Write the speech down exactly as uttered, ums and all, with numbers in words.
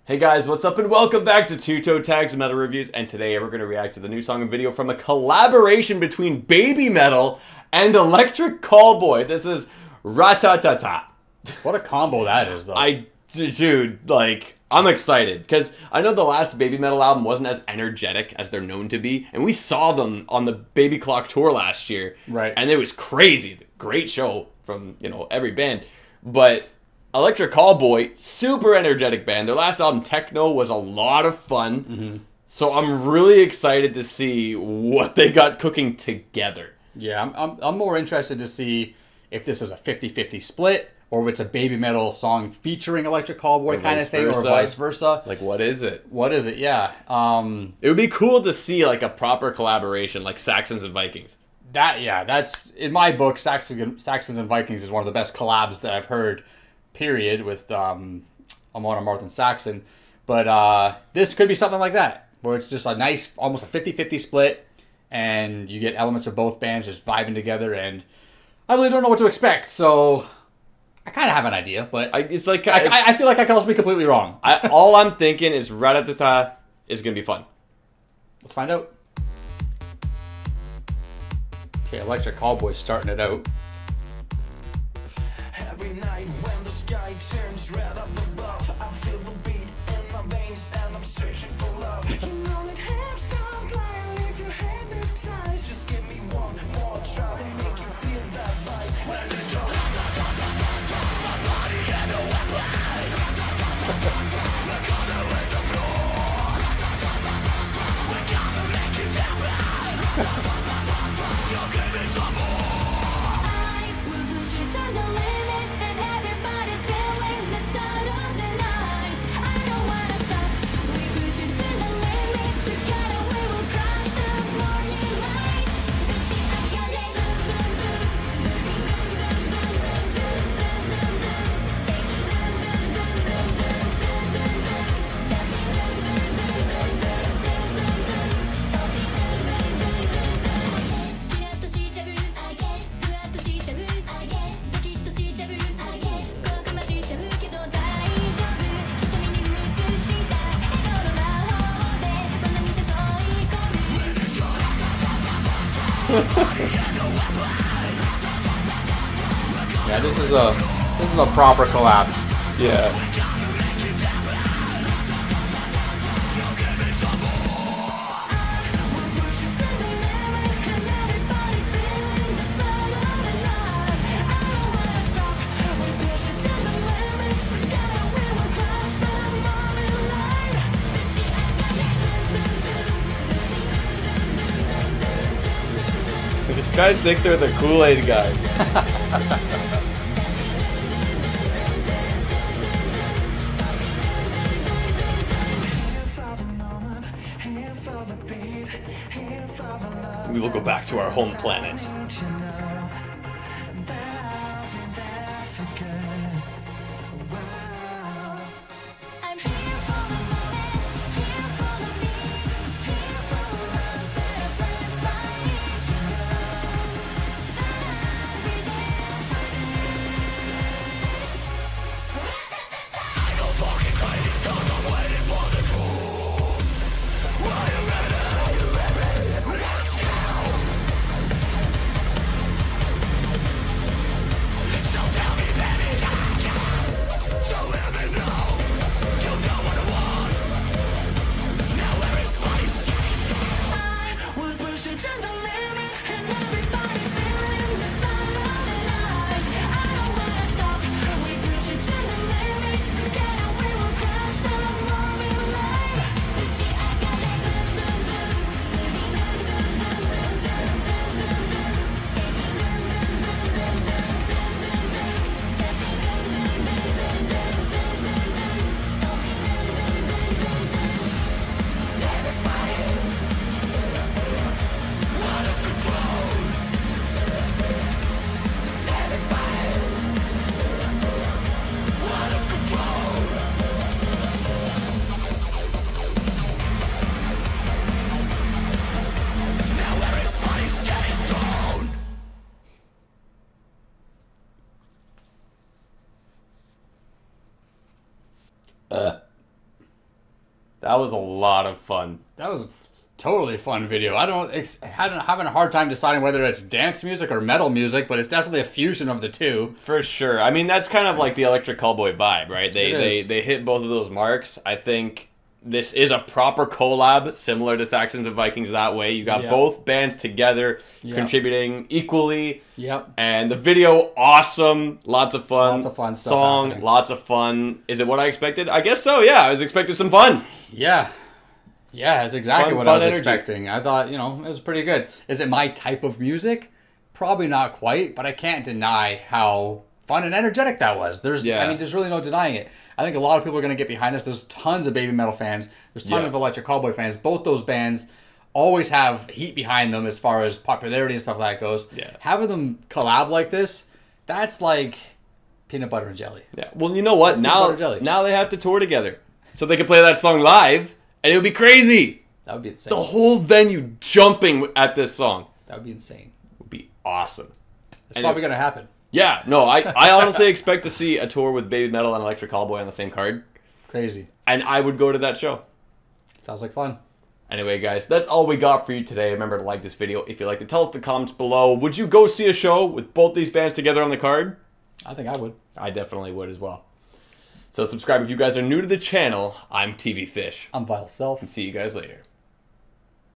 Hey guys, what's up and welcome back to two Toe Tags Metal Reviews, and today we're going to react to the new song and video from a collaboration between Babymetal and Electric Callboy. This is RATATATA. What a combo that is, though. I, dude, like, I'm excited, because I know the last Babymetal album wasn't as energetic as they're known to be, and we saw them on the Baby Clock tour last year. Right. And it was crazy. Great show from, you know, every band. But Electric Callboy, super energetic band. Their last album, Techno, was a lot of fun. Mm-hmm. So I'm really excited to see what they got cooking together. Yeah, I'm, I'm, I'm more interested to see if this is a fifty fifty split, or if it's a Babymetal song featuring Electric Callboy kind of thing, versa. or vice versa. Like, what is it? What is it? Yeah. Um, it would be cool to see, like, a proper collaboration, like Saxons and Vikings. That, yeah, that's, in my book, Saxon, Saxons and Vikings is one of the best collabs that I've heard, period, with um, Amon Amarth and Saxon. But uh, this could be something like that, where it's just a nice, almost a fifty fifty split, and you get elements of both bands just vibing together, and I really don't know what to expect, so I kind of have an idea, but I, it's like I, I, I feel like I could also be completely wrong. I, all I'm thinking is RATATATA is going to be fun. Let's find out. Okay, Electric Callboy starting it out. Every night when the sky turns red up above, I feel the beat in my veins and I'm searching for love. You know it helps, don't lie, leave you hypnotized. Just give me one more try and make you feel that vibe. Let it go. My body and a weapon. We're gonna hit the floor. We're gonna make it happen. You'll give me some more. I will push you to the limit, and everybody's feeling the sound of the night. I don't wanna stop. We push you to the limit. Together we will cross the morning light. I got it. Yeah, this is a this is a proper collab. Yeah. These guys think they're the Kool-Aid guy. We will go back to our home planet. That was a lot of fun. That was a f- totally fun video. I don't ex- had having a hard time deciding whether it's dance music or metal music, but it's definitely a fusion of the two. For sure. I mean, that's kind of like the Electric Callboy vibe, right? They It they is. they hit both of those marks. I think this is a proper collab, similar to Saxons and Vikings that way. You got Yeah. both bands together, Yeah. contributing equally. Yep. And the video, awesome. Lots of fun. Lots of fun stuff Song, happening. lots of fun. Is it what I expected? I guess so, yeah. I was expecting some fun. Yeah. Yeah, that's exactly Fun- what fun I was energy. expecting. I thought, you know, it was pretty good. Is it my type of music? Probably not quite, but I can't deny how fun and energetic that was. There's, Yeah. I mean, there's really no denying it. I think a lot of people are going to get behind this. There's tons of Babymetal fans. There's tons Yeah. of Electric Callboy fans. Both those bands always have heat behind them as far as popularity and stuff like that goes. Yeah. Having them collab like this, that's like peanut butter and jelly. Yeah. Well, you know what? That's peanut Now, butter jelly. now they have to tour together. So they can play that song live, and it would be crazy. That would be insane. The whole venue jumping at this song That would be insane. would be awesome. It's And probably it- going to happen. Yeah, no, I, I honestly expect to see a tour with Babymetal and Electric Callboy on the same card, Crazy. and I would go to that show. Sounds like fun. Anyway, guys, that's all we got for you today. Remember to like this video if you liked it. Tell us in the comments below. Would you go see a show with both these bands together on the card? I think I would. I definitely would as well. So subscribe if you guys are new to the channel. I'm T V Fish. I'm Vile Self. See you guys later.